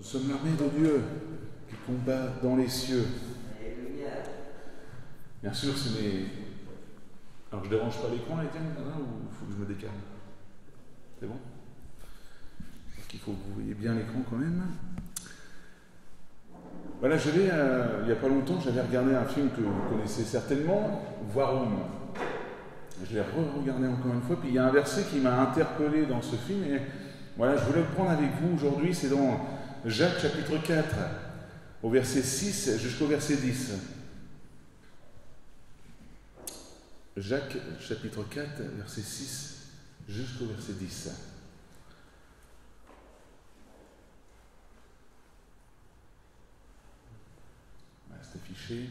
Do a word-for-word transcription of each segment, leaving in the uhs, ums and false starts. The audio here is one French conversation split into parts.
sommes l'armée de Dieu qui combat dans les cieux. Bien sûr, ce n'est... Alors, je ne dérange pas l'écran, Étienne, ou il faut que je me décale? C'est bon? Parce qu'il faut que vous voyez bien l'écran quand même. Voilà, j'avais, euh, il n'y a pas longtemps, j'avais regardé un film que vous connaissez certainement, Warum. Je l'ai re-regardé encore une fois, puis il y a un verset qui m'a interpellé dans ce film, et voilà, je voulais le prendre avec vous aujourd'hui, c'est dans Jacques chapitre quatre, au verset six jusqu'au verset dix. Jacques chapitre quatre, verset six jusqu'au verset dix. Voilà, c'est affiché.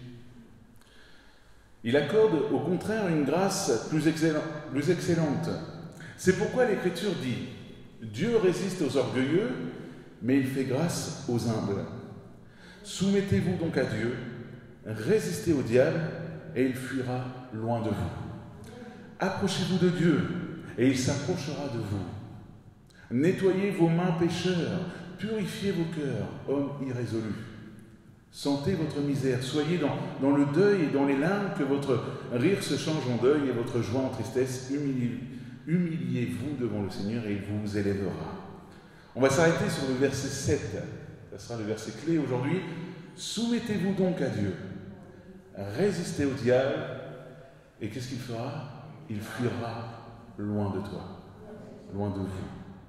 Il accorde au contraire une grâce plus excellente. C'est pourquoi l'Écriture dit « Dieu résiste aux orgueilleux, mais il fait grâce aux humbles. Soumettez-vous donc à Dieu, résistez au diable, et il fuira loin de vous. Approchez-vous de Dieu, et il s'approchera de vous. Nettoyez vos mains pécheurs, purifiez vos cœurs, hommes irrésolus. Sentez votre misère, soyez dans, dans le deuil et dans les larmes, que votre rire se change en deuil et votre joie en tristesse. Humiliez, humiliez-vous devant le Seigneur et il vous élèvera. » On va s'arrêter sur le verset sept. Ça sera le verset clé aujourd'hui. Soumettez-vous donc à Dieu. Résistez au diable. Et qu'est-ce qu'il fera? Il fuira loin de toi, loin de vous.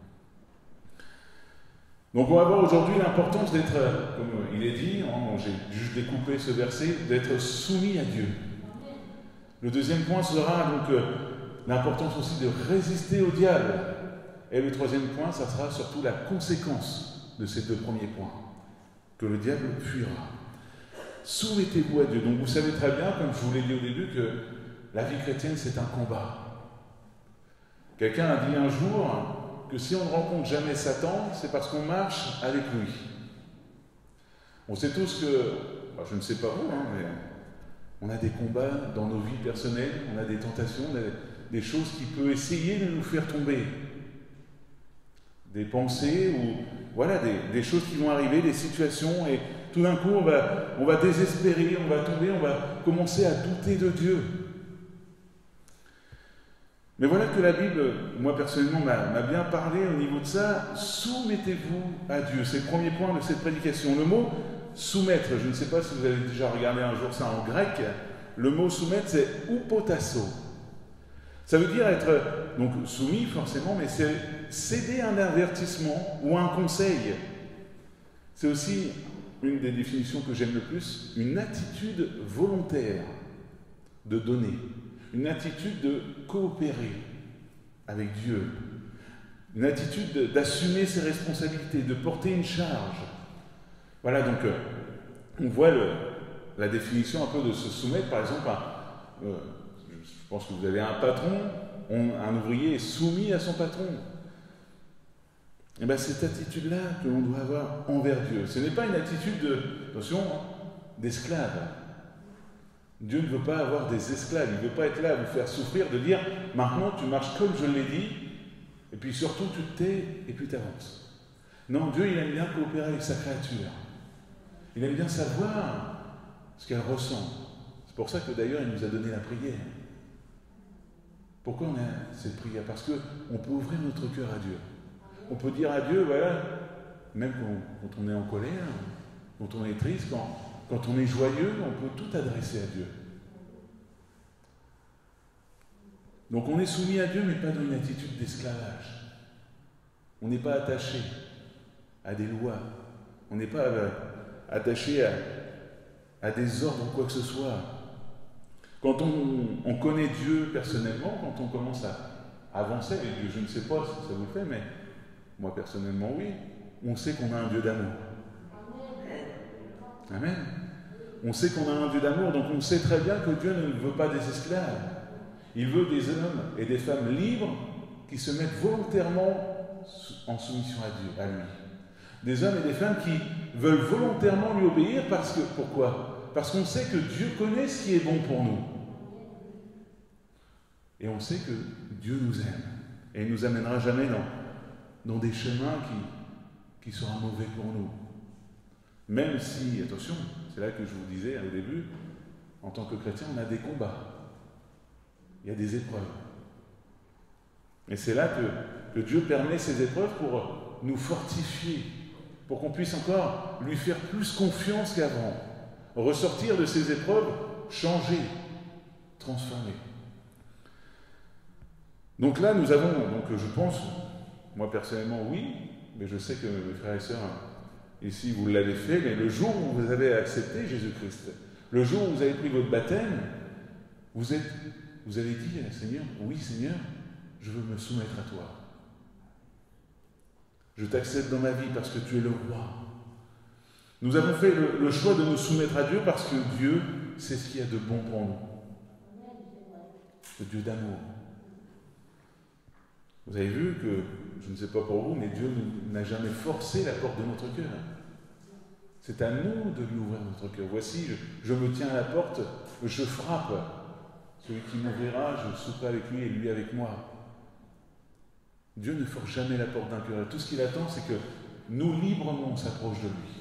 Donc on va voir aujourd'hui l'importance d'être, comme il est dit, hein, j'ai juste découpé ce verset, d'être soumis à Dieu. Le deuxième point sera donc euh, l'importance aussi de résister au diable. Et le troisième point, ça sera surtout la conséquence de ces deux premiers points, que le diable fuira. Soumettez-vous à Dieu. Donc vous savez très bien, comme je vous l'ai dit au début, que la vie chrétienne, c'est un combat. Quelqu'un a dit un jour que si on ne rencontre jamais Satan, c'est parce qu'on marche avec lui. On sait tous que, bah, je ne sais pas vous, hein, mais on a des combats dans nos vies personnelles, on a des tentations, on a des choses qui peuvent essayer de nous faire tomber. Des pensées ou voilà, des, des choses qui vont arriver, des situations, et tout d'un coup on va, on va désespérer, on va tomber, on va commencer à douter de Dieu. Mais voilà que la Bible, moi personnellement, m'a, m'a bien parlé au niveau de ça. Soumettez-vous à Dieu. C'est le premier point de cette prédication. Le mot soumettre, je ne sais pas si vous avez déjà regardé un jour ça en grec, le mot soumettre c'est upotasso. Ça veut dire être donc soumis forcément, mais c'est céder un avertissement ou un conseil. C'est aussi une des définitions que j'aime le plus, une attitude volontaire de donner. Une attitude de coopérer avec Dieu, une attitude d'assumer ses responsabilités, de porter une charge. Voilà, donc euh, on voit le, la définition un peu de se soumettre, par exemple, à, euh, je pense que vous avez un patron, on, un ouvrier est soumis à son patron. Et bien cette attitude-là que l'on doit avoir envers Dieu, ce n'est pas une attitude de, attention, d'esclave. Dieu ne veut pas avoir des esclaves, il ne veut pas être là à vous faire souffrir, de dire « maintenant tu marches comme je l'ai dit, et puis surtout tu te tais et puis tu avances ». Non, Dieu il aime bien coopérer avec sa créature. Il aime bien savoir ce qu'elle ressent. C'est pour ça que d'ailleurs il nous a donné la prière. Pourquoi on a cette prière? Parce qu'on peut ouvrir notre cœur à Dieu. On peut dire à Dieu, voilà, même quand, quand on est en colère, quand on est triste, quand... Quand on est joyeux, on peut tout adresser à Dieu. Donc on est soumis à Dieu, mais pas dans une attitude d'esclavage. On n'est pas attaché à des lois. On n'est pas attaché à, à des ordres ou quoi que ce soit. Quand on, on connaît Dieu personnellement, quand on commence à avancer avec Dieu, je ne sais pas si ça vous le fait, mais moi personnellement oui, on sait qu'on a un Dieu d'amour. Amen. On sait qu'on a un Dieu d'amour, donc on sait très bien que Dieu ne veut pas des esclaves. Il veut des hommes et des femmes libres qui se mettent volontairement en soumission à Dieu, à lui. Des hommes et des femmes qui veulent volontairement lui obéir parce que, pourquoi? Parce qu'on sait que Dieu connaît ce qui est bon pour nous. Et on sait que Dieu nous aime. Et il ne nous amènera jamais dans, dans des chemins qui, qui seront mauvais pour nous. Même si, attention, c'est là que je vous disais au début, en tant que chrétien, on a des combats. Il y a des épreuves. Et c'est là que, que Dieu permet ces épreuves pour nous fortifier, pour qu'on puisse encore lui faire plus confiance qu'avant, ressortir de ces épreuves, changer, transformer. Donc là, nous avons, donc je pense, moi personnellement, oui, mais je sais que mes frères et sœurs, ici, vous l'avez fait, mais le jour où vous avez accepté Jésus-Christ, le jour où vous avez pris votre baptême, vous, êtes, vous avez dit, Seigneur, oui Seigneur, je veux me soumettre à toi. Je t'accepte dans ma vie parce que tu es le roi. Nous avons fait le, le choix de nous soumettre à Dieu parce que Dieu, c'est ce qu'il y a de bon pour nous. Le Dieu d'amour. Vous avez vu que, je ne sais pas pour vous, mais Dieu n'a jamais forcé la porte de notre cœur. C'est à nous de lui ouvrir notre cœur. Voici, je, je me tiens à la porte, je frappe. Celui qui m'ouvrira, je souperai avec lui et lui avec moi. Dieu ne force jamais la porte d'un cœur. Tout ce qu'il attend, c'est que nous, librement, on s'approche de lui.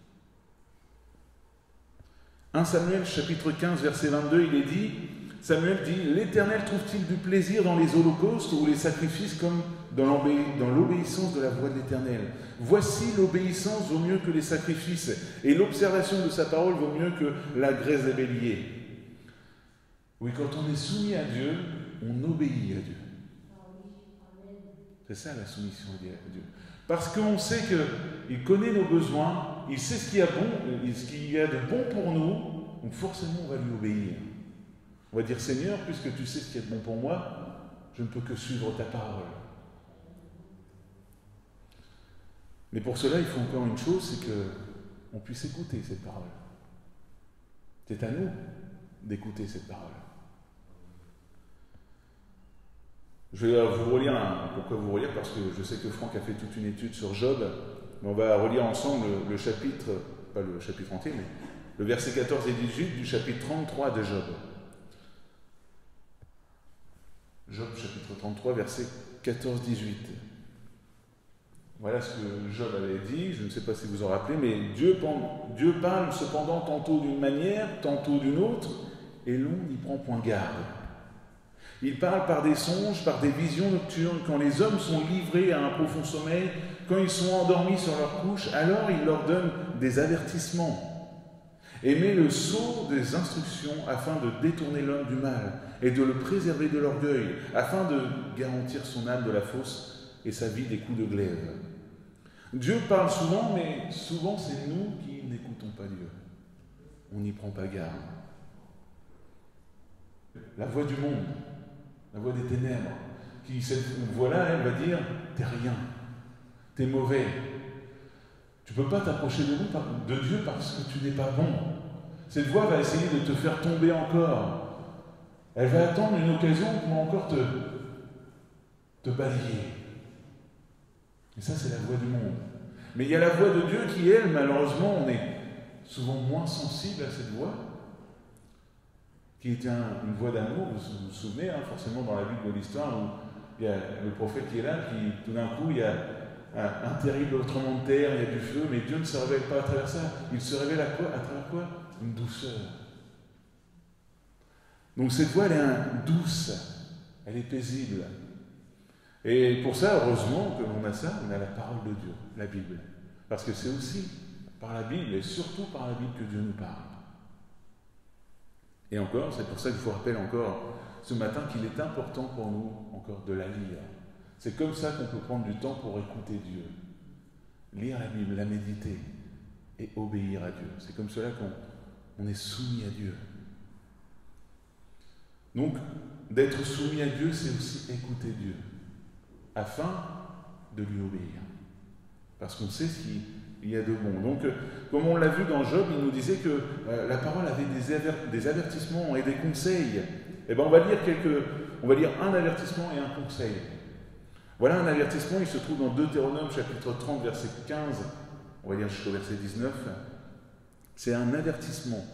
premier Samuel, chapitre quinze, verset vingt-deux, il est dit, Samuel dit, « L'Éternel trouve-t-il du plaisir dans les holocaustes ou les sacrifices comme dans l'obéissance de la voix de l'Éternel? Voici l'obéissance vaut mieux que les sacrifices, et l'observation de sa parole vaut mieux que la graisse des béliers. » Oui, quand on est soumis à Dieu, on obéit à Dieu. C'est ça la soumission à Dieu. Parce qu'on sait qu'il connaît nos besoins, il sait ce qu'il y a, bon, ce qu'il y a de bon pour nous, donc forcément on va lui obéir. On va dire, Seigneur, puisque tu sais ce qu'il y a de bon pour moi, je ne peux que suivre ta parole. Mais pour cela, il faut encore une chose, c'est qu'on puisse écouter cette parole. C'est à nous d'écouter cette parole. Je vais vous relire, un, pourquoi vous relire? Parce que je sais que Franck a fait toute une étude sur Job, mais on va relire ensemble le, le chapitre, pas le chapitre entier, mais le verset quatorze et dix-huit du chapitre trente-trois de Job. Job, chapitre trente-trois, verset quatorze à dix-huit. Voilà ce que Job avait dit, je ne sais pas si vous en rappelez, mais Dieu, Dieu parle cependant tantôt d'une manière, tantôt d'une autre, et l'on n'y prend point garde. Il parle par des songes, par des visions nocturnes, quand les hommes sont livrés à un profond sommeil, quand ils sont endormis sur leur couche, alors il leur donne des avertissements et met le sceau des instructions afin de détourner l'homme du mal et de le préserver de l'orgueil, afin de garantir son âme de la fosse et sa vie des coups de glaive. Dieu parle souvent, mais souvent c'est nous qui n'écoutons pas Dieu. On n'y prend pas garde. La voix du monde, la voix des ténèbres, qui, cette voix-là, elle va dire « t'es rien, t'es mauvais, tu ne peux pas t'approcher de, de Dieu parce que tu n'es pas bon. » Cette voix va essayer de te faire tomber encore. Elle va attendre une occasion pour encore te, te balayer. Et ça, c'est la voix du monde. Mais il y a la voix de Dieu qui, elle, malheureusement, on est souvent moins sensible à cette voix, qui était un, une voix d'amour. Vous vous souvenez, hein, forcément, dans la Bible de l'histoire, où il y a le prophète qui est là, qui, tout d'un coup, il y a un, un terrible tremblement de terre, il y a du feu, mais Dieu ne se révèle pas à travers ça. Il se révèle à quoi? À travers quoi? Une douceur. Donc cette voix, elle est un, douce, elle est paisible. Et pour ça, heureusement que l'on a ça, on a la parole de Dieu, la Bible. Parce que c'est aussi par la Bible, et surtout par la Bible, que Dieu nous parle. Et encore, c'est pour ça que je vous rappelle encore ce matin qu'il est important pour nous encore de la lire. C'est comme ça qu'on peut prendre du temps pour écouter Dieu. Lire la Bible, la méditer et obéir à Dieu. C'est comme cela qu'on on est soumis à Dieu. Donc, d'être soumis à Dieu, c'est aussi écouter Dieu, afin de lui obéir. Parce qu'on sait ce qu'il y a de bon. Donc, comme on l'a vu dans Job, il nous disait que euh, la parole avait des, aver des avertissements et des conseils. Eh bien, on va lire quelques, on va lire un avertissement et un conseil. Voilà un avertissement, il se trouve dans Deutéronome chapitre trente, verset quinze, on va lire jusqu'au verset dix-neuf. C'est un avertissement.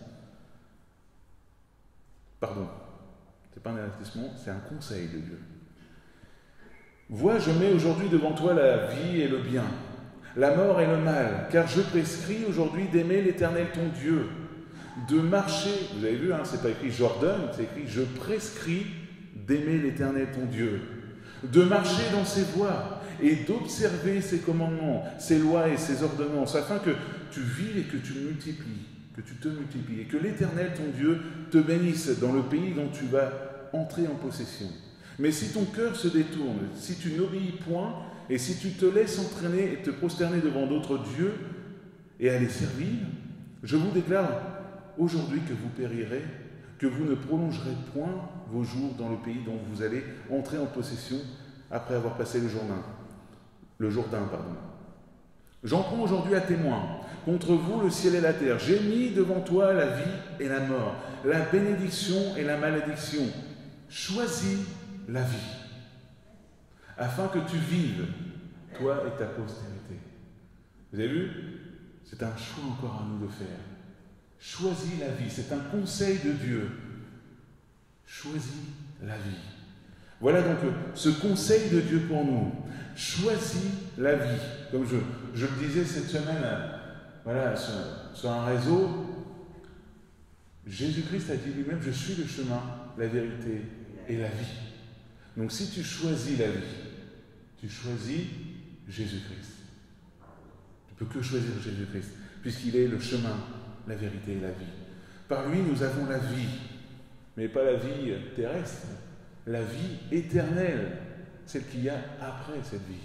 Pardon, c'est pas un avertissement, c'est un conseil de Dieu. Vois, je mets aujourd'hui devant toi la vie et le bien, la mort et le mal, car je prescris aujourd'hui d'aimer l'Éternel ton Dieu, de marcher, vous avez vu, hein, c'est pas écrit j'ordonne, c'est écrit je prescris d'aimer l'Éternel ton Dieu, de marcher dans ses voies et d'observer ses commandements, ses lois et ses ordonnances, afin que tu vives et que tu multiplies, que tu te multiplies, et que l'Éternel ton Dieu te bénisse dans le pays dont tu vas entrer en possession. Mais si ton cœur se détourne, si tu n'obéis point, et si tu te laisses entraîner et te prosterner devant d'autres dieux et à les servir, je vous déclare aujourd'hui que vous périrez, que vous ne prolongerez point vos jours dans le pays dont vous allez entrer en possession après avoir passé le Jourdain. Le Jourdain, pardon. J'en prends aujourd'hui à témoin contre vous le ciel et la terre. J'ai mis devant toi la vie et la mort, la bénédiction et la malédiction. Choisis la vie, afin que tu vives, toi et ta postérité. Vous avez vu? C'est un choix encore à nous de faire. Choisis la vie, c'est un conseil de Dieu. Choisis la vie. Voilà donc ce conseil de Dieu pour nous. Choisis la vie. Comme je, je le disais cette semaine, voilà, sur, sur un réseau, Jésus-Christ a dit lui-même, je suis le chemin, la vérité et la vie. Donc si tu choisis la vie, tu choisis Jésus-Christ. Tu ne peux que choisir Jésus-Christ, puisqu'il est le chemin, la vérité et la vie. Par lui, nous avons la vie, mais pas la vie terrestre, la vie éternelle, celle qu'il y a après cette vie.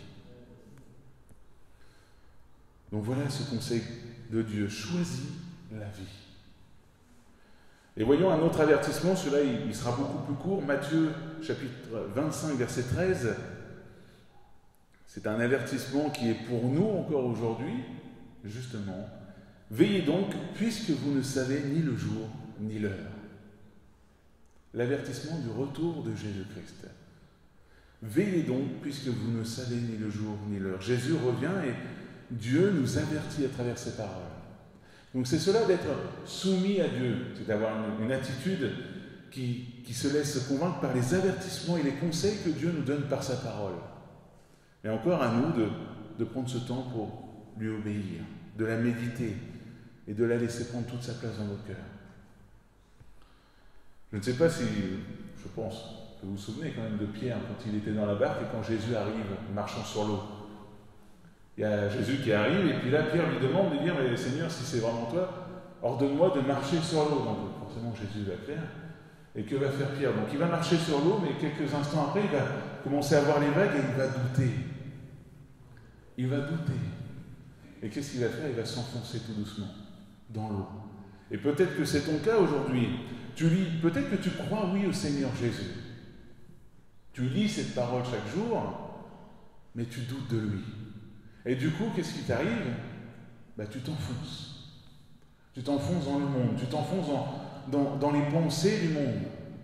Donc voilà ce conseil de Dieu, choisis la vie. Et voyons un autre avertissement, celui-là il, il sera beaucoup plus court, Matthieu chapitre vingt-cinq, verset treize. C'est un avertissement qui est pour nous encore aujourd'hui, justement. Veillez donc, puisque vous ne savez ni le jour ni l'heure. L'avertissement du retour de Jésus-Christ. Veillez donc, puisque vous ne savez ni le jour ni l'heure. Jésus revient et Dieu nous avertit à travers ses paroles. Donc c'est cela d'être soumis à Dieu, c'est d'avoir une, une attitude qui, qui se laisse convaincre par les avertissements et les conseils que Dieu nous donne par sa parole. Et encore à nous de, de prendre ce temps pour lui obéir, de la méditer et de la laisser prendre toute sa place dans notre cœur. Je ne sais pas si, je pense que vous vous souvenez quand même de Pierre quand il était dans la barque et quand Jésus arrive marchant sur l'eau. Il y a Jésus qui arrive et puis là Pierre lui demande de dire « Mais Seigneur, si c'est vraiment toi, ordonne-moi de marcher sur l'eau. » Donc forcément Jésus va faire. Et que va faire Pierre? Donc il va marcher sur l'eau, mais quelques instants après, il va commencer à voir les vagues et il va douter. Il va douter. Et qu'est-ce qu'il va faire? Il va s'enfoncer tout doucement dans l'eau. Et peut-être que c'est ton cas aujourd'hui. Tu lis, peut-être que tu crois oui au Seigneur Jésus. Tu lis cette parole chaque jour, mais tu doutes de lui. Et du coup, qu'est-ce qui t'arrive? Bah, tu t'enfonces. Tu t'enfonces dans le monde, tu t'enfonces dans, dans, dans les pensées du monde.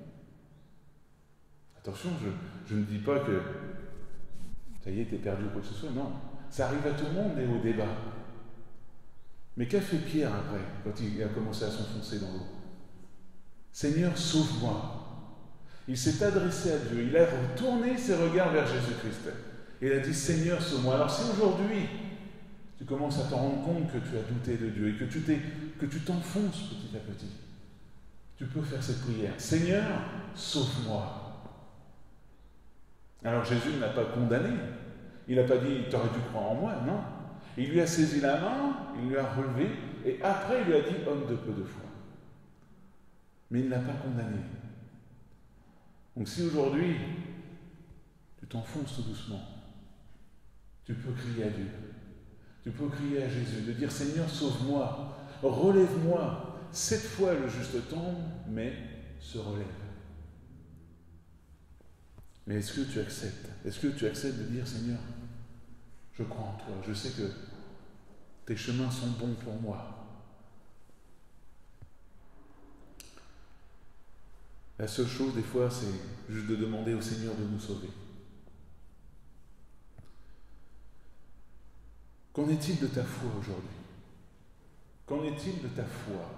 Attention, je, je ne dis pas que ça y est, t'es perdu ou quoi que ce soit, non. Ça arrive à tout le monde, des hauts débats. Mais qu'a fait Pierre après, quand il a commencé à s'enfoncer dans l'eau? Seigneur, sauve-moi. Il s'est adressé à Dieu, il a retourné ses regards vers Jésus-Christ. Et il a dit, Seigneur, sauve-moi. Alors si aujourd'hui, tu commences à te rendre compte que tu as douté de Dieu et que tu, t'es, que tu t'enfonces petit à petit, tu peux faire cette prière. Seigneur, sauve-moi. Alors Jésus ne l'a pas condamné. Il n'a pas dit, tu aurais dû croire en moi. Non. Il lui a saisi la main, il lui a relevé, et après il lui a dit, homme de peu de foi. Mais il ne l'a pas condamné. Donc si aujourd'hui, tu t'enfonces tout doucement, tu peux crier à Dieu. Tu peux crier à Jésus, de dire, Seigneur, sauve-moi, relève-moi. Cette fois, le juste tombe, mais se relève. Mais est-ce que tu acceptes? Est-ce que tu acceptes de dire, Seigneur, je crois en toi, je sais que tes chemins sont bons pour moi. La seule chose, des fois, c'est juste de demander au Seigneur de nous sauver. Qu'en est-il de ta foi aujourd'hui? Qu'en est-il de ta foi?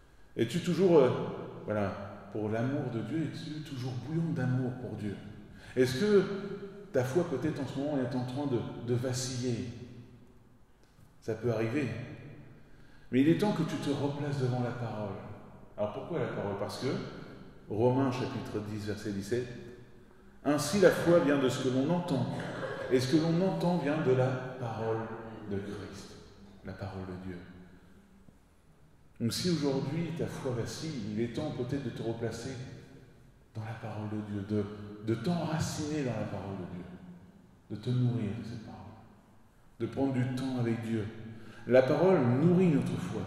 Es-tu toujours, euh, voilà, pour l'amour de Dieu, es-tu toujours bouillon d'amour pour Dieu? Est-ce que ta foi peut-être en ce moment est en train de, de vaciller? Ça peut arriver. Mais il est temps que tu te replaces devant la parole. Alors pourquoi la parole? Parce que, Romains chapitre dix, verset dix-sept, ainsi la foi vient de ce que l'on entend. Et ce que l'on entend vient de la parole de Christ, la parole de Dieu. Donc si aujourd'hui ta foi vacille, il est temps peut-être de te replacer dans la parole de Dieu, de, de t'enraciner dans la parole de Dieu, de te nourrir de cette parole, de prendre du temps avec Dieu. La parole nourrit notre foi.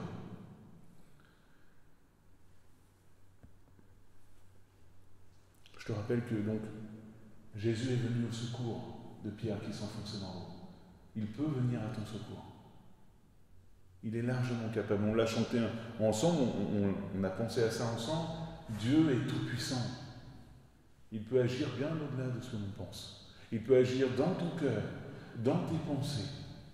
Je te rappelle que donc Jésus est venu au secours de Pierre qui s'enfonçait dans l'eau. Il peut venir à ton secours. Il est largement capable. On l'a chanté ensemble, on, on, on a pensé à ça ensemble. Dieu est tout puissant. Il peut agir bien au-delà de ce que l'on pense. Il peut agir dans ton cœur, dans tes pensées.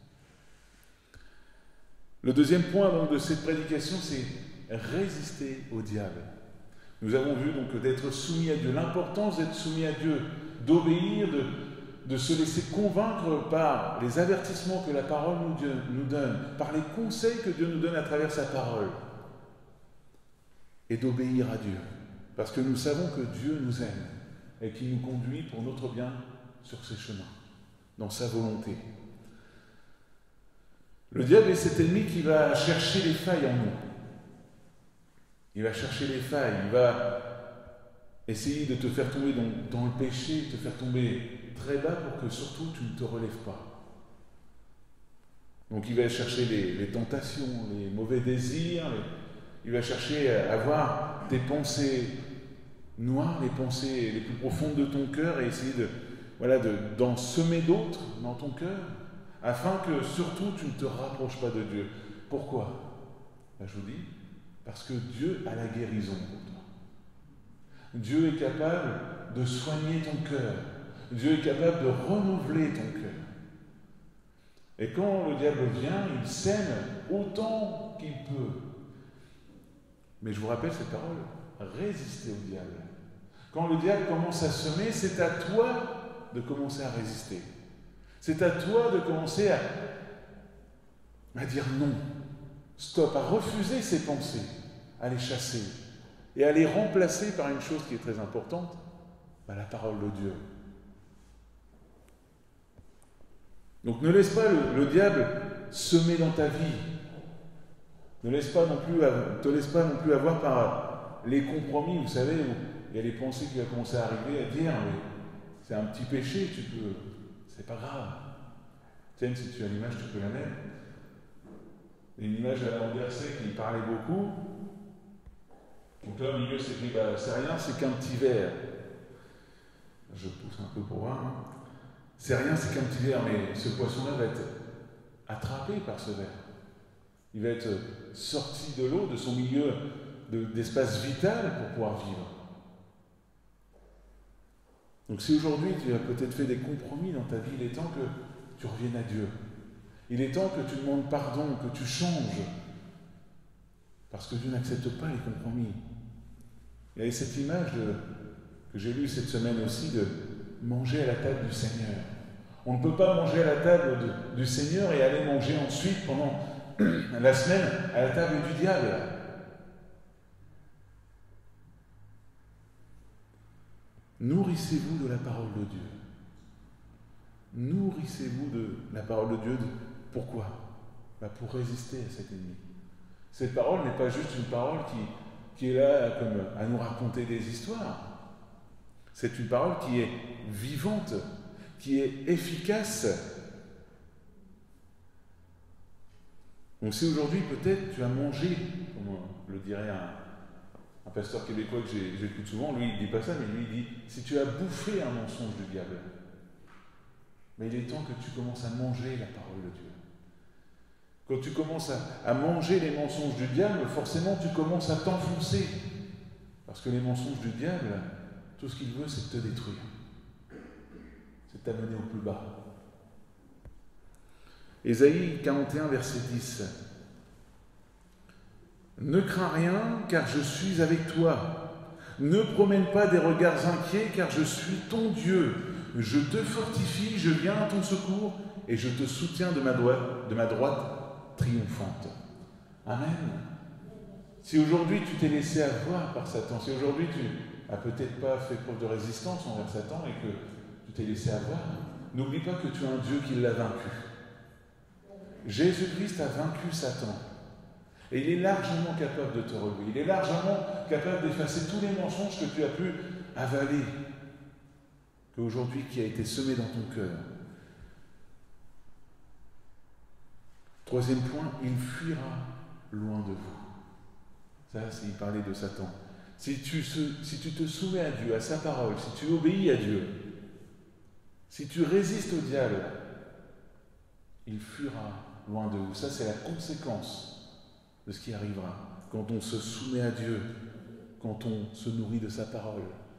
Le deuxième point donc, de cette prédication, c'est résister au diable. Nous avons vu donc d'être soumis à Dieu, l'importance d'être soumis à Dieu, d'obéir, de, de se laisser convaincre par les avertissements que la parole nous, Dieu, nous donne, par les conseils que Dieu nous donne à travers sa parole, et d'obéir à Dieu, parce que nous savons que Dieu nous aime et qu'il nous conduit pour notre bien sur ses chemins, dans sa volonté. Le diable est cet ennemi qui va chercher les failles en nous. Il va chercher les failles, il va essayer de te faire tomber dans, dans le péché, te faire tomber très bas pour que surtout tu ne te relèves pas. Donc il va chercher les, les tentations, les mauvais désirs, les, il va chercher à avoir des pensées noires, les pensées les plus profondes de ton cœur et essayer de, voilà, de, d'en semer d'autres dans ton cœur, afin que surtout tu ne te rapproches pas de Dieu. Pourquoi? Ben, je vous dis, parce que Dieu a la guérison pour toi. Dieu est capable de soigner ton cœur. Dieu est capable de renouveler ton cœur. Et quand le diable vient, il sème autant qu'il peut. Mais je vous rappelle cette parole, résistez au diable. Quand le diable commence à semer, c'est à toi de commencer à résister. C'est à toi de commencer à, à dire non, stop, à refuser ses pensées, à les chasser et à les remplacer par une chose qui est très importante, bah, la parole de Dieu. Donc ne laisse pas le, le diable semer dans ta vie. Ne laisse pas non plus, te laisse pas non plus avoir par les compromis, vous savez, où il y a les pensées qui vont commencer à arriver à dire mais c'est un petit péché, tu peux, c'est pas grave. Tiens, si tu as l'image, tu peux la mettre. Une image à la Anderset qui parlait beaucoup. Donc là, au milieu, c'est écrit, bah, c'est rien, c'est qu'un petit verre. Je pousse un peu pour voir. Hein. C'est rien, c'est qu'un petit verre, mais ce poisson-là va être attrapé par ce verre. Il va être sorti de l'eau, de son milieu de, d'espace vital pour pouvoir vivre. Donc si aujourd'hui tu as peut-être fait des compromis dans ta vie, il est temps que tu reviennes à Dieu. Il est temps que tu demandes pardon, que tu changes. Parce que Dieu n'accepte pas les compromis. Il y a cette image de, que j'ai lue cette semaine aussi de manger à la table du Seigneur. On ne peut pas manger à la table de, du Seigneur et aller manger ensuite pendant la semaine à la table du diable. Nourrissez-vous de la parole de Dieu. Nourrissez-vous de la parole de Dieu. Pourquoi? Ben pour résister à cet ennemi. Cette parole n'est pas juste une parole qui, qui est là comme à nous raconter des histoires. C'est une parole qui est vivante, qui est efficace. Donc si aujourd'hui peut-être tu as mangé, comme le dirait un, un pasteur québécois que j'ai, j'écoute souvent, lui il ne dit pas ça, mais lui il dit, si tu as bouffé un mensonge du diable, mais il est temps que tu commences à manger la parole de Dieu. Quand tu commences à, à manger les mensonges du diable, forcément tu commences à t'enfoncer. Parce que les mensonges du diable, tout ce qu'il veut, c'est de te détruire. C'est de t'amener au plus bas. Ésaïe quarante et un, verset dix. Ne crains rien, car je suis avec toi. Ne promène pas des regards inquiets, car je suis ton Dieu. Je te fortifie, je viens à ton secours, et je te soutiens de ma droite, de ma droite triomphante. Amen. Si aujourd'hui tu t'es laissé avoir par Satan, si aujourd'hui tu n'as peut-être pas fait preuve de résistance envers Satan et que tu t'es laissé avoir, n'oublie pas que tu as un Dieu qui l'a vaincu. Jésus-Christ a vaincu Satan. Et il est largement capable de te relever. Il est largement capable d'effacer tous les mensonges que tu as pu avaler, qu'aujourd'hui qui a été semé dans ton cœur. Troisième point, il fuira loin de vous. Ça, c'est il parlait de Satan. Si tu, si tu te soumets à Dieu, à sa parole, si tu obéis à Dieu, si tu résistes au diable, il fuira loin de vous. Ça, c'est la conséquence de ce qui arrivera quand on se soumet à Dieu, quand on se nourrit de sa parole.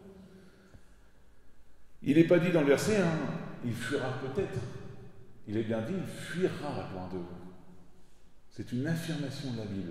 Il n'est pas dit dans le verset, hein, il fuira peut-être. Il est bien dit, il fuira loin de vous. C'est une affirmation de la Bible.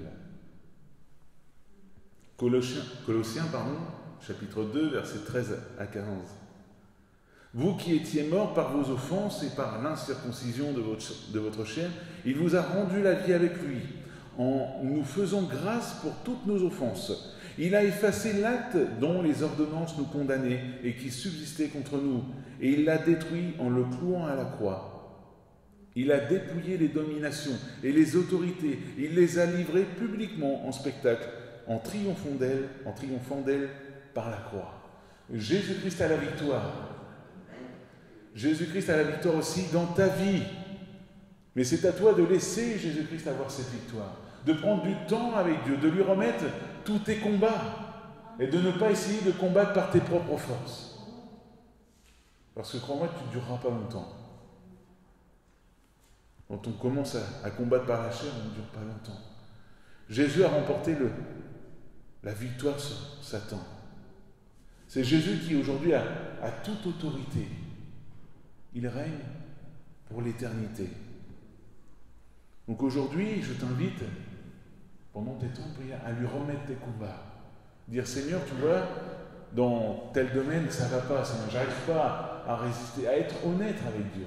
Colossiens, Colossiens pardon, chapitre deux, versets treize à quinze. Vous qui étiez morts par vos offenses et par l'incirconcision de votre, de votre chair, il vous a rendu la vie avec lui, en nous faisant grâce pour toutes nos offenses. Il a effacé l'acte dont les ordonnances nous condamnaient et qui subsistait contre nous, et il l'a détruit en le clouant à la croix. Il a dépouillé les dominations et les autorités, il les a livrées publiquement en spectacle, en triomphant d'elles, en triomphant d'elles par la croix. Jésus-Christ a la victoire. Jésus-Christ a la victoire aussi dans ta vie. Mais c'est à toi de laisser Jésus-Christ avoir cette victoire, de prendre du temps avec Dieu, de lui remettre tous tes combats et de ne pas essayer de combattre par tes propres forces. Parce que crois-moi, tu ne dureras pas longtemps. Quand on commence à, à combattre par la chair, on ne dure pas longtemps. Jésus a remporté le, la victoire sur Satan. C'est Jésus qui aujourd'hui a, a toute autorité. Il règne pour l'éternité. Donc aujourd'hui, je t'invite, pendant tes temps de prière, à lui remettre tes combats. Dire, Seigneur, tu vois, dans tel domaine, ça ne va pas, Seigneur, j'arrive pas à résister, à être honnête avec Dieu.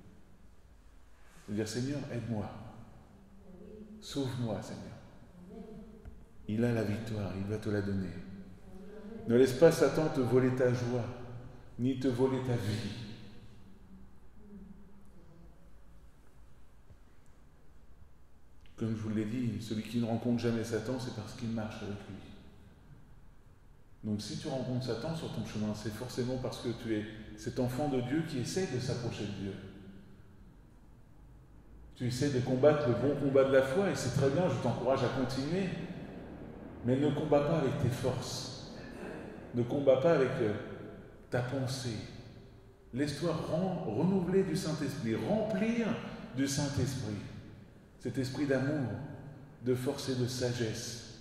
Dire, Seigneur, aide-moi. Sauve-moi, Seigneur. Il a la victoire, il va te la donner. Ne laisse pas Satan te voler ta joie, ni te voler ta vie. Comme je vous l'ai dit, celui qui ne rencontre jamais Satan, c'est parce qu'il marche avec lui. Donc si tu rencontres Satan sur ton chemin, c'est forcément parce que tu es cet enfant de Dieu qui essaie de s'approcher de Dieu. Tu essaies de combattre le bon combat de la foi, et c'est très bien, je t'encourage à continuer, mais ne combats pas avec tes forces. Ne combats pas avec euh, ta pensée. Laisse-toi renouveler du Saint-Esprit, remplir du Saint-Esprit. Cet esprit d'amour, de force et de sagesse.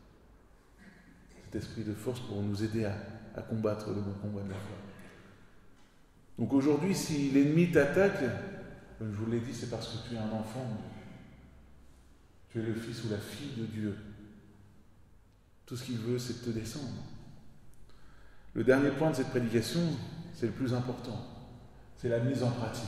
Cet esprit de force pour nous aider à, à combattre le bon combat de la foi. Donc aujourd'hui, si l'ennemi t'attaque, comme je vous l'ai dit, c'est parce que tu es un enfant de Dieu. Tu es le fils ou la fille de Dieu. Tout ce qu'il veut, c'est de te descendre. Le dernier point de cette prédication, c'est le plus important. C'est la mise en pratique.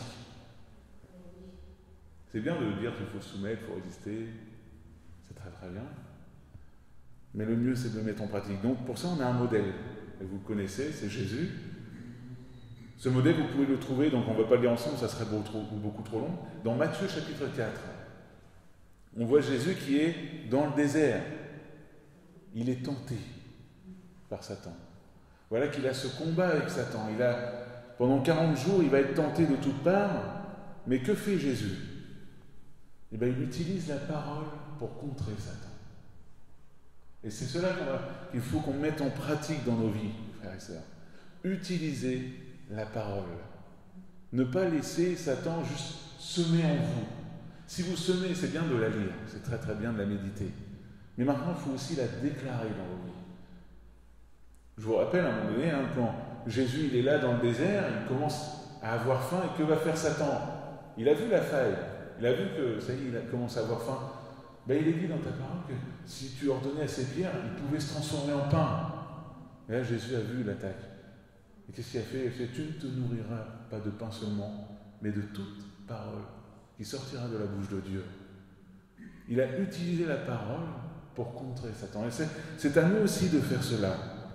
C'est bien de dire qu'il faut se soumettre, il faut résister. C'est très très bien. Mais le mieux, c'est de le mettre en pratique. Donc pour ça, on a un modèle. Et vous le connaissez, c'est Jésus. Ce modèle, vous pouvez le trouver, donc on ne va pas le lire ensemble, ça serait beaucoup trop, beaucoup trop long. Dans Matthieu chapitre quatre, on voit Jésus qui est dans le désert. Il est tenté par Satan. Voilà qu'il a ce combat avec Satan. Il a, pendant quarante jours, il va être tenté de toutes parts. Mais que fait Jésus ? Eh bien, il utilise la parole pour contrer Satan. Et c'est cela qu'il faut qu'on mette en pratique dans nos vies, frères et sœurs. Utiliser la parole. Ne pas laisser Satan juste semer en vous. Si vous semez, c'est bien de la lire, c'est très très bien de la méditer. Mais maintenant, il faut aussi la déclarer dans vos vies. Je vous rappelle, à un moment donné, hein, quand Jésus il est là dans le désert, il commence à avoir faim, et que va faire Satan ? Il a vu la faille, il a vu que ça y est, il a commencé à avoir faim. Ben, il est dit dans ta parole que si tu ordonnais à ces pierres, ils pouvaient se transformer en pain. Et là, Jésus a vu l'attaque. Et qu'est-ce qu'il a fait? Il a fait, tu ne te nourriras pas de pain seulement, mais de toute parole qui sortira de la bouche de Dieu. Il a utilisé la parole pour contrer Satan. Et c'est, c'est à nous aussi de faire cela.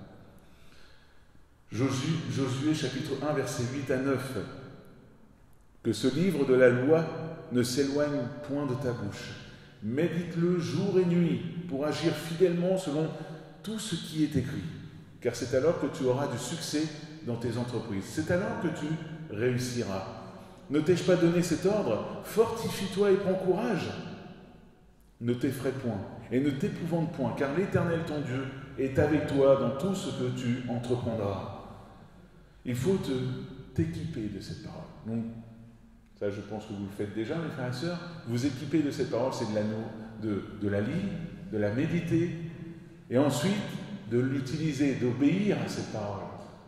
Josué, Josué chapitre un, versets huit à neuf. Que ce livre de la loi ne s'éloigne point de ta bouche. Médite-le jour et nuit pour agir fidèlement selon tout ce qui est écrit. Car c'est alors que tu auras du succès dans tes entreprises. C'est alors que tu réussiras. Ne t'ai-je pas donné cet ordre? Fortifie-toi et prends courage. Ne t'effraie point et ne t'épouvante point, car l'Éternel ton Dieu est avec toi dans tout ce que tu entreprendras. Il faut te, t'équiper de cette parole. Donc, ça, je pense que vous le faites déjà, mes frères et sœurs. Vous équiper de cette parole, c'est de, l'anneau, de, de la lire, de la méditer, et ensuite de l'utiliser, d'obéir à cette parole.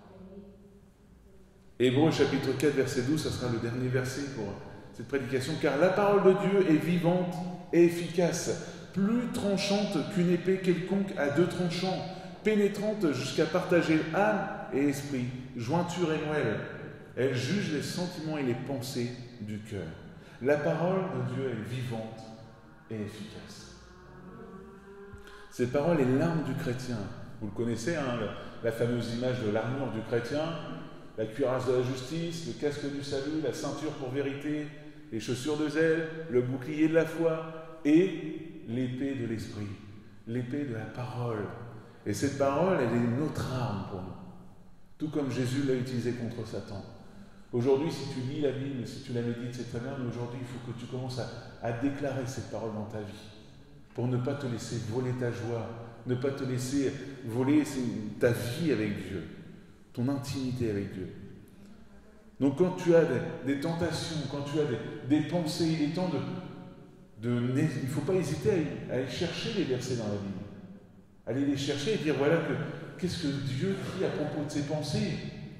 Hébreux chapitre quatre, verset douze, ça sera le dernier verset pour cette prédication. Car la parole de Dieu est vivante et efficace, plus tranchante qu'une épée quelconque à deux tranchants, pénétrante jusqu'à partager âme et esprit, jointure et moelle. Elle juge les sentiments et les pensées du cœur. La parole de Dieu est vivante et efficace. Cette parole est l'arme du chrétien. Vous le connaissez, hein, la fameuse image de l'armure du chrétien, la cuirasse de la justice, le casque du salut, la ceinture pour vérité, les chaussures de zèle, le bouclier de la foi et l'épée de l'esprit, l'épée de la parole. Et cette parole, elle est notre arme pour nous. Tout comme Jésus l'a utilisée contre Satan. Aujourd'hui, si tu lis la Bible, si tu la médites, c'est très bien, mais aujourd'hui, il faut que tu commences à, à déclarer cette parole dans ta vie, pour ne pas te laisser voler ta joie, ne pas te laisser voler ta vie avec Dieu, ton intimité avec Dieu. Donc quand tu as des, des tentations, quand tu as des, des pensées, il est temps de... de il ne faut pas hésiter à, à aller chercher les versets dans la Bible. Aller les chercher et dire, voilà, que, qu'est-ce que Dieu dit à propos de ses pensées.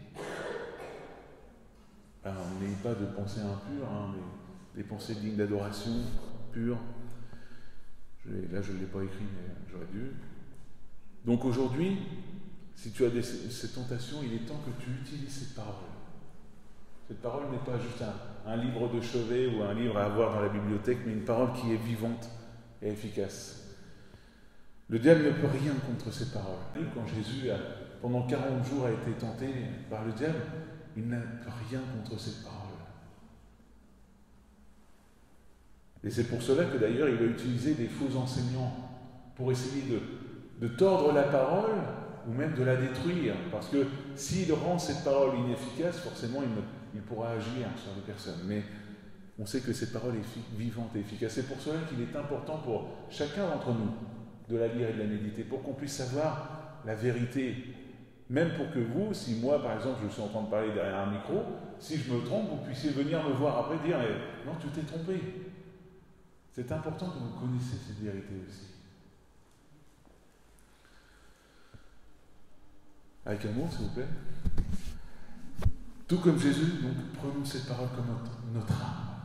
Alors, on n'ait pas de pensées impures, hein, mais des pensées dignes d'adoration, pures. Je là, je ne l'ai pas écrit, mais j'aurais dû. Donc aujourd'hui, si tu as des, ces tentations, il est temps que tu utilises cette parole. Cette parole n'est pas juste un, un livre de chevet ou un livre à avoir dans la bibliothèque, mais une parole qui est vivante et efficace. Le diable ne peut rien contre ces paroles. Quand Jésus, a, pendant quarante jours, a été tenté par le diable, il n'a peut rien contre cette parole. Et c'est pour cela que d'ailleurs, il va utiliser des faux enseignants pour essayer de, de tordre la parole ou même de la détruire. Parce que s'il rend cette parole inefficace, forcément, il, ne, il pourra agir sur les personnes. Mais on sait que cette parole est vivante et efficace. C'est pour cela qu'il est important pour chacun d'entre nous de la lire et de la méditer, pour qu'on puisse savoir la vérité. Même pour que vous, si moi, par exemple, je suis en train de parler derrière un micro, si je me trompe, vous puissiez venir me voir après et dire « Non, tu t'es trompé ». C'est important que vous connaissiez cette vérité aussi. Avec amour, s'il vous plaît. Tout comme Jésus, donc, prenons cette parole comme notre, notre arme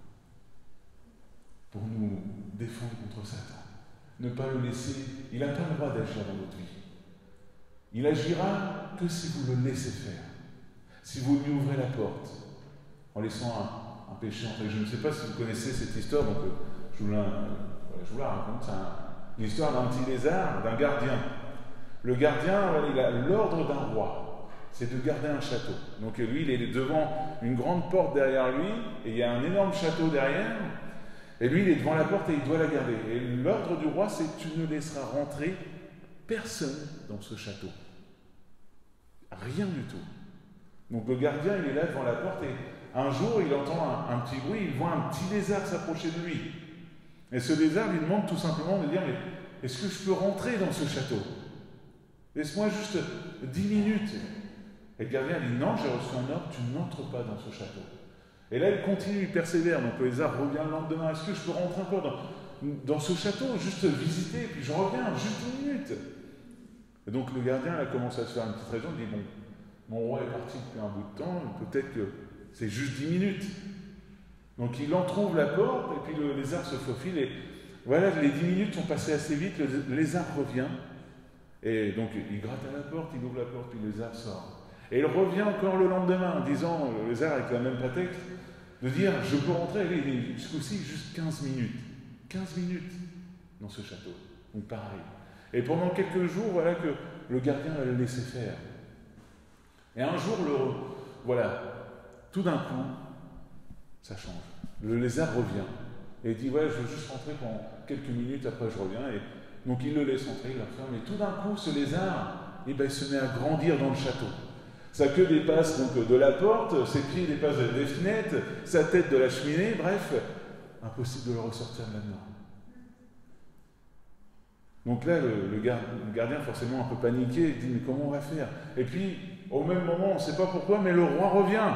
pour nous défendre contre Satan. Ne pas le laisser, il n'a pas le droit d'agir dans notre vie. Il agira que si vous le laissez faire, si vous lui ouvrez la porte, en laissant un, un péché entrer. Je ne sais pas si vous connaissez cette histoire, donc je vous la, je vous la raconte. C'est un, l'histoire d'un petit lézard, d'un gardien. Le gardien, il a l'ordre d'un roi, c'est de garder un château. Donc lui, il est devant une grande porte derrière lui, et il y a un énorme château derrière, et lui, il est devant la porte et il doit la garder. Et l'ordre du roi, c'est que tu ne laisseras rentrer personne dans ce château. Rien du tout. Donc le gardien, il est là devant la porte et un jour, il entend un, un petit bruit, il voit un petit lézard s'approcher de lui. Et ce lézard lui demande tout simplement de dire « Mais est-ce que je peux rentrer dans ce château? Laisse-moi juste dix minutes. » Et le gardien dit « Non, j'ai reçu un ordre, tu n'entres pas dans ce château. » Et là, il continue, il persévère. Donc le lézard revient le lendemain. « Est-ce que je peux rentrer encore dans, dans ce château, juste visiter, et puis je reviens, juste une minute. » Et donc le gardien a commencé à se faire une petite raison, il dit « Bon, mon roi est parti depuis un bout de temps, peut-être que c'est juste dix minutes. » Donc il entrouvre la porte, et puis le lézard se faufile, et voilà, les dix minutes sont passées assez vite, le lézard revient, Et donc il gratte à la porte, il ouvre la porte, puis le lézard sort. Et il revient encore le lendemain en disant, le lézard avec la même prétexte, de dire, je peux rentrer, allez, ce coup-ci, juste quinze minutes. quinze minutes dans ce château. Donc pareil. Et pendant quelques jours, voilà que le gardien va le laisser faire. Et un jour, le, voilà, tout d'un coup, ça change. Le lézard revient. Et il dit, ouais, je veux juste rentrer pendant quelques minutes, après je reviens. Et donc il le laisse rentrer, il la ferme. Et tout d'un coup, ce lézard, eh ben, il se met à grandir dans le château. Sa queue dépasse donc de la porte, ses pieds dépassent des fenêtres, sa tête de la cheminée, bref, impossible de le ressortir de là-dedans. Donc là, le, le, gar, le gardien, forcément un peu paniqué, il dit, mais comment on va faire? Et puis, au même moment, on ne sait pas pourquoi, mais le roi revient.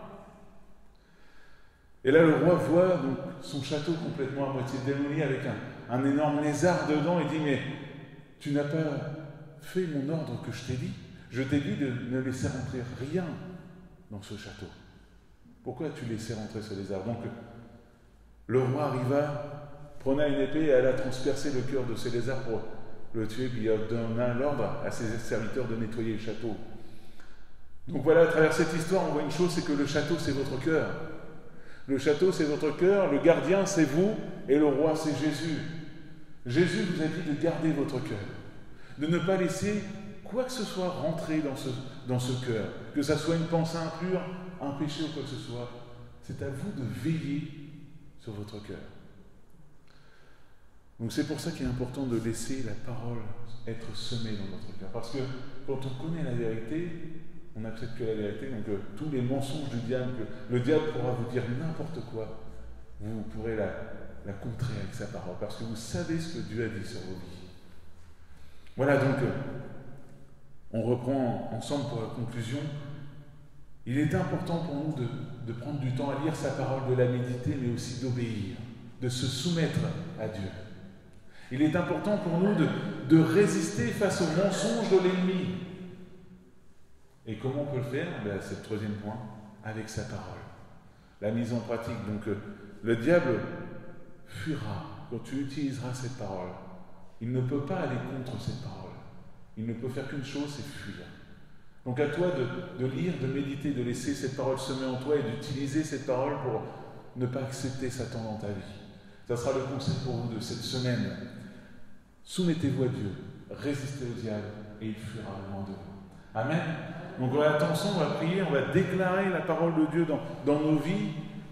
Et là, le roi voit donc, son château complètement à moitié démoli avec un, un énorme lézard dedans, et dit, mais tu n'as pas fait mon ordre que je t'ai dit? Je t'ai dit de ne laisser rentrer rien dans ce château. Pourquoi as-tu laissé rentrer ce lézard? Donc, le roi arriva, prenait une épée et alla transpercer le cœur de ce lézard pour le tuer, puis il donna l'ordre à ses serviteurs de nettoyer le château. Donc voilà, à travers cette histoire, on voit une chose, c'est que le château, c'est votre cœur. Le château, c'est votre cœur, le gardien, c'est vous, et le roi, c'est Jésus. Jésus vous a dit de garder votre cœur, de ne pas laisser quoi que ce soit rentrer dans ce, dans ce cœur, que ça soit une pensée impure, un péché ou quoi que ce soit. C'est à vous de veiller sur votre cœur. Donc c'est pour ça qu'il est important de laisser la parole être semée dans notre cœur. Parce que quand on connaît la vérité, on n'accepte que la vérité. Donc euh, tous les mensonges du diable, que le diable pourra vous dire n'importe quoi, vous pourrez la, la contrer avec sa parole. Parce que vous savez ce que Dieu a dit sur vos vies. Voilà, donc euh, on reprend ensemble pour la conclusion. Il est important pour nous de, de prendre du temps à lire sa parole, de la méditer, mais aussi d'obéir, de se soumettre à Dieu. Il est important pour nous de, de résister face aux mensonges de l'ennemi. Et comment on peut le faire? Ben, c'est le troisième point, avec sa parole. La mise en pratique. Donc euh, le diable fuira quand tu utiliseras cette parole. Il ne peut pas aller contre cette parole. Il ne peut faire qu'une chose, c'est fuir. Donc à toi de, de lire, de méditer, de laisser cette parole semer en toi et d'utiliser cette parole pour ne pas accepter Satan dans ta vie. Ça sera le conseil pour vous de cette semaine. Soumettez-vous à Dieu, résistez au diable et il fuira loin de vous. Amen. Donc on va attention, on va prier, on va déclarer la parole de Dieu dans, dans nos vies.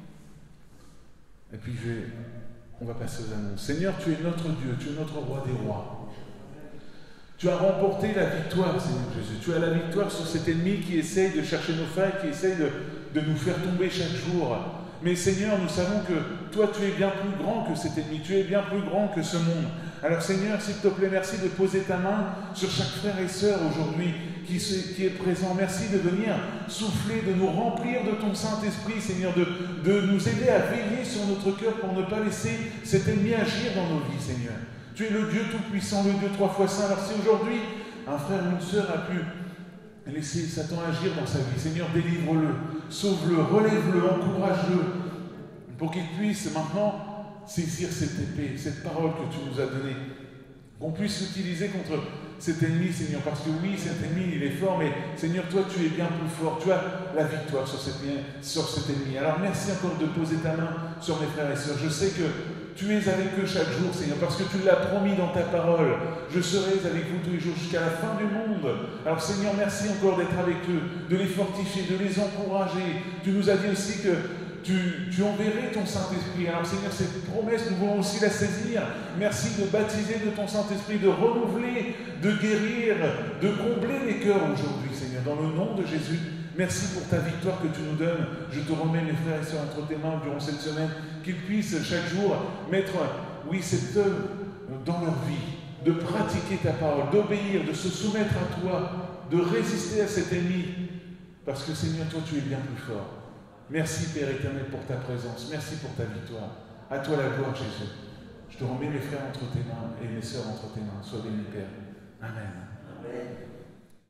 Et puis je vais, on va passer aux annonces. Seigneur, tu es notre Dieu, tu es notre roi des rois. Tu as remporté la victoire, Seigneur Jésus. Tu as la victoire sur cet ennemi qui essaye de chercher nos failles, qui essaye de, de nous faire tomber chaque jour. Mais Seigneur, nous savons que toi, tu es bien plus grand que cet ennemi. Tu es bien plus grand que ce monde. Alors Seigneur, s'il te plaît, merci de poser ta main sur chaque frère et sœur aujourd'hui qui, qui est présent. Merci de venir souffler, de nous remplir de ton Saint-Esprit, Seigneur, de, de nous aider à veiller sur notre cœur pour ne pas laisser cet ennemi agir dans nos vies, Seigneur. Tu es le Dieu Tout-Puissant, le Dieu Trois Fois Saint. Alors si aujourd'hui, un frère ou une sœur a pu laisser Satan agir dans sa vie, Seigneur, délivre-le, sauve-le, relève-le, encourage-le, pour qu'il puisse maintenant saisir cette épée, cette parole que tu nous as donnée, qu'on puisse l'utiliser contre cet ennemi, Seigneur, parce que oui, cet ennemi, il est fort, mais Seigneur, toi, tu es bien plus fort, tu as la victoire sur cet ennemi. Sur cet ennemi. Alors merci encore de poser ta main sur mes frères et sœurs. Je sais que tu es avec eux chaque jour, Seigneur, parce que tu l'as promis dans ta parole. Je serai avec vous tous les jours jusqu'à la fin du monde. Alors Seigneur, merci encore d'être avec eux, de les fortifier, de les encourager. Tu nous as dit aussi que tu, tu enverrais ton Saint-Esprit. Alors Seigneur, cette promesse, nous voulons aussi la saisir. Merci de baptiser de ton Saint-Esprit, de renouveler, de guérir, de combler les cœurs aujourd'hui, Seigneur, dans le nom de Jésus. Merci pour ta victoire que tu nous donnes. Je te remets, mes frères et sœurs, entre tes mains durant cette semaine, qu'ils puissent chaque jour mettre, oui, cette œuvre dans leur vie, de pratiquer ta parole, d'obéir, de se soumettre à toi, de résister à cet ennemi. Parce que Seigneur, toi, tu es bien plus fort. Merci, Père éternel, pour ta présence. Merci pour ta victoire. À toi la gloire, Jésus. Je te remets, mes frères, entre tes mains et mes sœurs entre tes mains. Sois béni, Père. Amen. Amen.